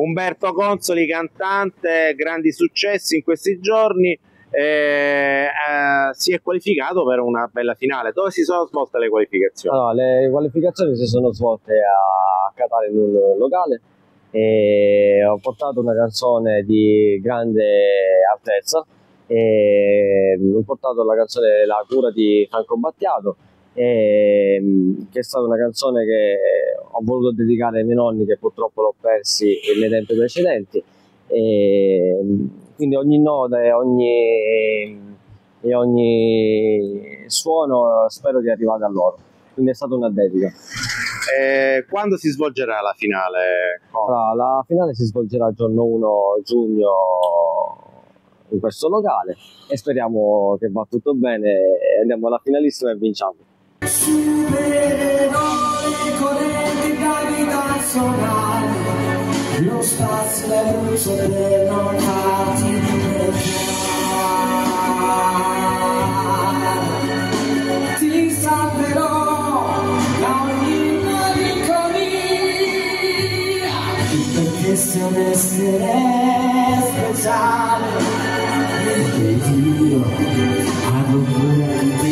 Umberto Consoli, cantante, grandi successi in questi giorni, si è qualificato per una bella finale. Dove si sono svolte le qualificazioni? Allora, le qualificazioni si sono svolte a Catania in un locale e ho portato una canzone di grande altezza, e ho portato la canzone La cura di Franco Battiato, che è stata una canzone che ho voluto dedicare ai miei nonni, che purtroppo l'ho persi nei tempi precedenti, e quindi ogni nota e ogni suono spero di arrivare a loro, quindi è stata una dedica. Quando si svolgerà la finale? Allora, la finale si svolgerà il giorno 1 giugno in questo locale e speriamo che va tutto bene e andiamo alla finalissima e vinciamo. Supereroi, correnti gravitazionali, lo spazio e la luce per non farti pregare. Ti salverò da ogni malinconia, perché sei un essere speciale, e Dio ha cura di te.